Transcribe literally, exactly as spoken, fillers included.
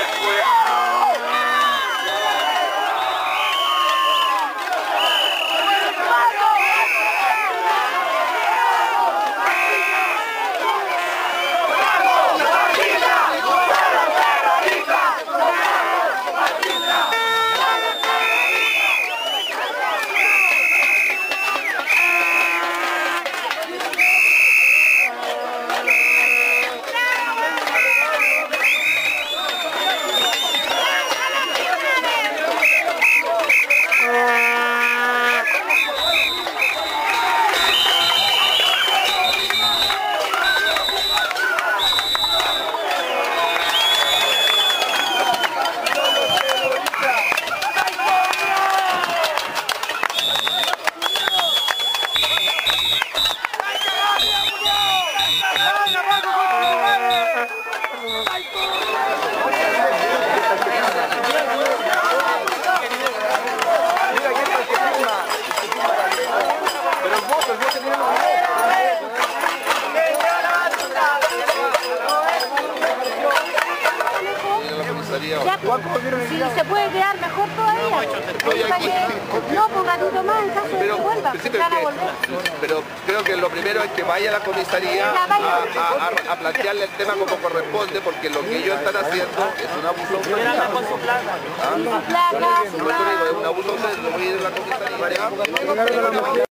Ya, si se puede quedar mejor todavía. No, por un ratito más en caso de que vuelva, sí, van a volver. Pero creo que lo primero es que vaya a la comisaría a, a, a, a plantearle el tema como corresponde, porque lo que ellos están haciendo es un abuso de autoridad. ¿Ah? Su placa, su No, es un abuso de autoridad, lo voy a ir a la comisaría.